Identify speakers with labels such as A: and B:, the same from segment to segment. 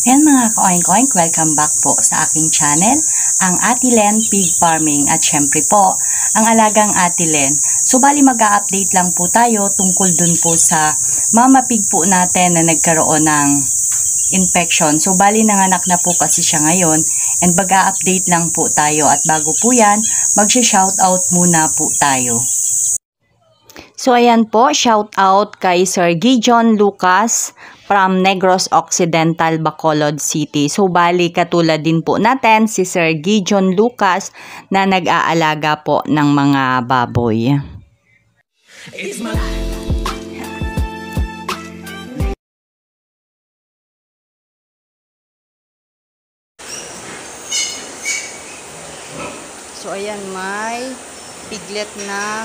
A: Yan mga ka-oink-oink, welcome back po sa aking channel, ang Ate Len Pig Farming. At syempre po, ang alagang Ate Len. So bali mag-a-update lang po tayo tungkol dun po sa mama pig po natin na nagkaroon ng infection. So bali nanganak na po kasi siya ngayon and mag-a-update lang po tayo. At bago po yan, mag-shoutout muna po tayo. So ayan po, shout out kay Sir Gijon Lucas from Negros Occidental, Bacolod City. So bali katulad din po natin si Sir Gijon Lucas na nag-aalaga po ng mga baboy. It's my life. So ayan, may piglet ng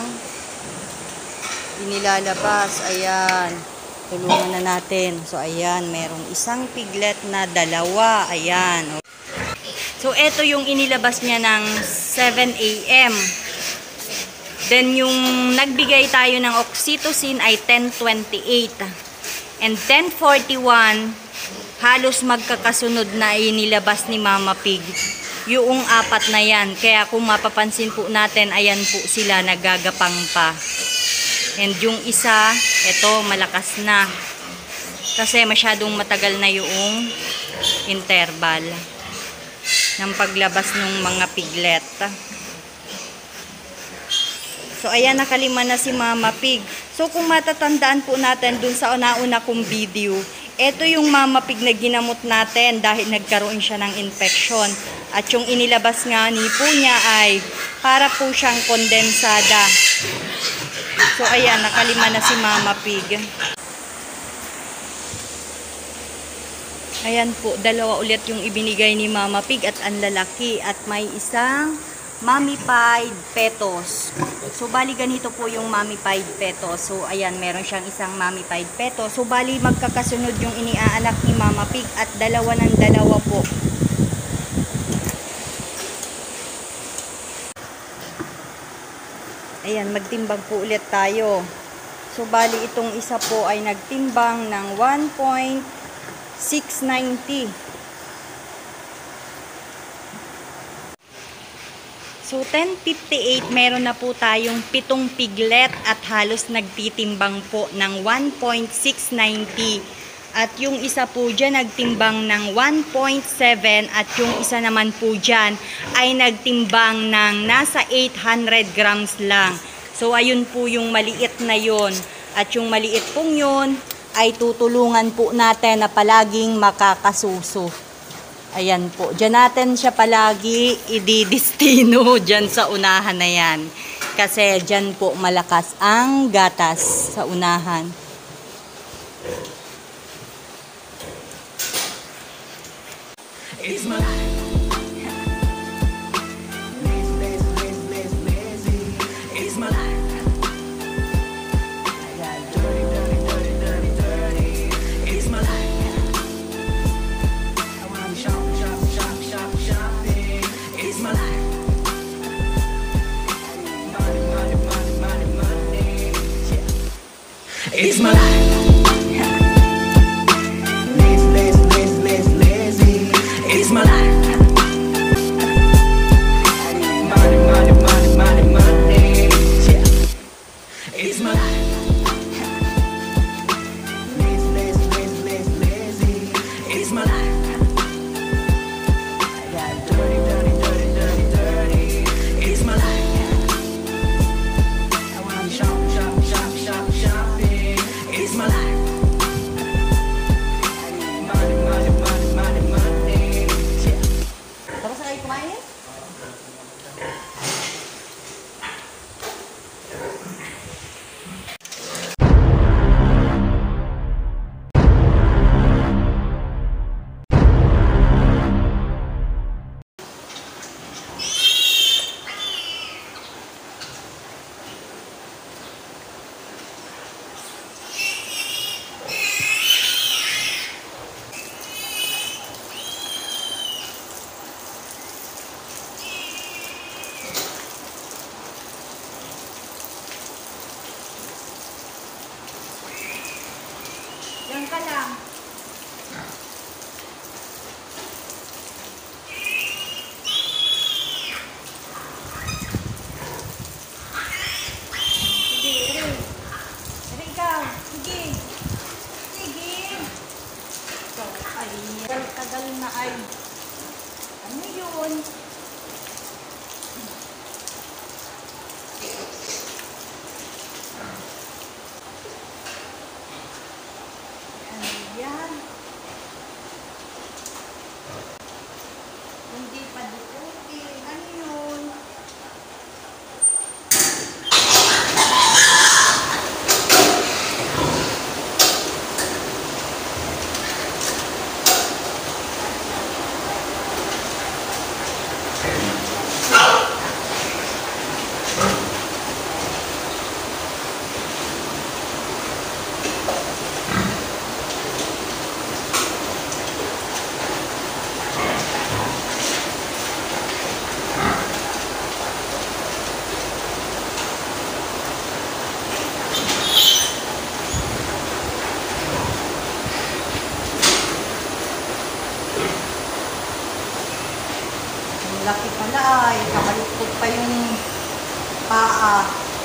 A: inilalabas. Ayan, tulungan na natin. So ayan, merong isang piglet na dalawa. Ayan. So ito yung inilabas niya ng 7 AM. Then yung nagbigay tayo ng oxytocin ay 10:28. And 10:41 halos magkakasunod na inilabas ni Mama Pig yung apat na yan. Kaya kung mapapansin po natin, ayan po sila nagagapang pa. And yung isa, ito malakas na. Kasi masyadong matagal na yung interval ng paglabas ng mga piglet. So ayan, nakalima na si Mama Pig. So kung matatandaan po natin dun sa una-una kong video, ito yung Mama Pig na ginamot natin dahil nagkaroon siya ng infection. At yung inilabas nga ni po niya ay para po siyang kondensada. So ayan, nakalima na si Mama Pig. Ayan po, dalawa ulit yung ibinigay ni Mama Pig at ang lalaki. At may isang mummified fetus. So bali ganito po yung mummified fetus. So ayan, meron siyang isang mummified fetus. So bali magkakasunod yung iniaanak ni Mama Pig at dalawa ng dalawa po. Ayan, magtimbang po ulit tayo. So bali itong isa po ay nagtimbang ng 1.690. So 10:58, meron na po tayong 7 piglet at halos nagtitimbang po ng 1.690. At yung isa po dyan nagtimbang ng 1.7 at yung isa naman po dyan ay nagtimbang ng nasa 800 grams lang. So ayun po yung maliit na yon. At yung maliit pong yun ay tutulungan po natin na palaging makakasuso. Ayan po. Diyan natin siya palagi ididestino dyan sa unahan na yan. Kasi dyan po malakas ang gatas sa unahan. It's my life. It's my life. It's my life. I wanna shop. It's my life. Money. It's my life. It's my life. napakainit. Tagal na ay, ano yun? Ano yan? Hindi pa dukutin. Ano yun? Laki pala ay, kamaluktot pa yung paa.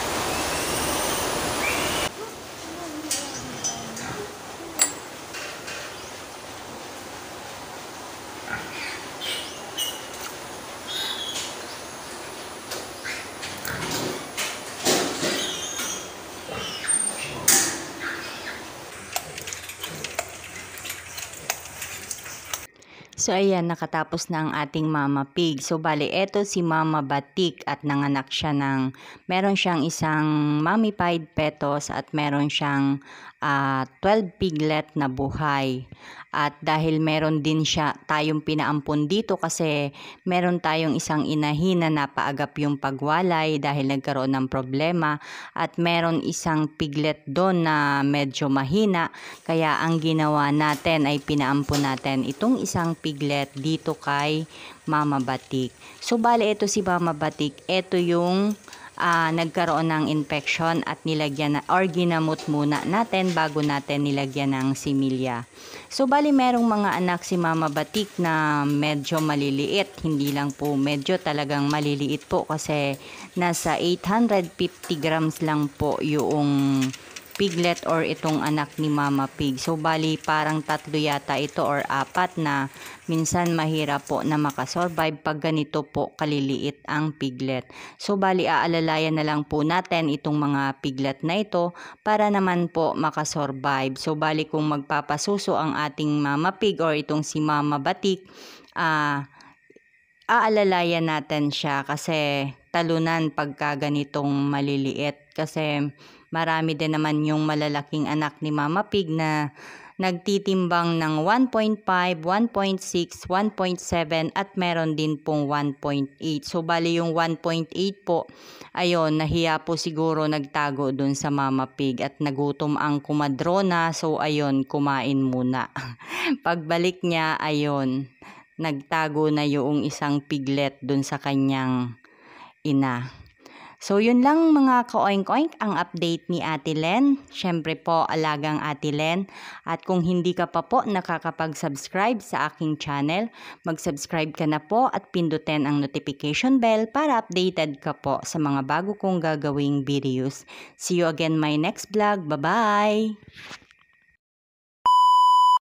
A: So ayan, nakatapos na ang ating Mama Pig. So bali, eto si Mama Batik at nanganak siya ng, meron siyang isang mummified fetus at meron siyang 12 piglet na buhay. At dahil meron din siya tayong pinaampon dito kasi meron tayong isang inahin na napaagap yung pagwalay dahil nagkaroon ng problema at meron isang piglet doon na medyo mahina, kaya ang ginawa natin ay pinaampon natin itong isang piglet dito kay Mama Batik. So bale, ito si Mama Batik, ito yung nagkaroon ng infection at nilagyan na or ginamot muna natin bago natin nilagyan ng similya. So bali, merong mga anak si Mama Batik na medyo maliliit, hindi lang po medyo, talagang maliliit po kasi nasa 850 grams lang po yung piglet or itong anak ni Mama Pig. So bali, parang 3 yata ito or 4 na minsan mahirap po na makasurvive pag ganito po kaliliit ang piglet. So bali, aalalayan na lang po natin itong mga piglet na ito para naman po makasurvive. So bali, kung magpapasuso ang ating Mama Pig or itong si Mama Batik, aalalayan natin siya kasi talunan pagka ganitong maliliit, kasi marami din naman yung malalaking anak ni Mama Pig na nagtitimbang ng 1.5, 1.6, 1.7 at meron din pong 1.8. So bali, yung 1.8 po, ayun, nahiya po siguro nagtago dun sa Mama Pig at nagutom ang kumadrona. So ayun, kumain muna. Pagbalik niya, ayun, nagtago na yung isang piglet dun sa kanyang ina. So yun lang mga ka-oink-oink ang update ni Ate Len. Syempre po, alagang Ate Len. At kung hindi ka pa po nakakapag-subscribe sa aking channel, mag-subscribe ka na po at pindutin ang notification bell para updated ka po sa mga bago kong gagawing videos. See you again my next vlog. Bye-bye!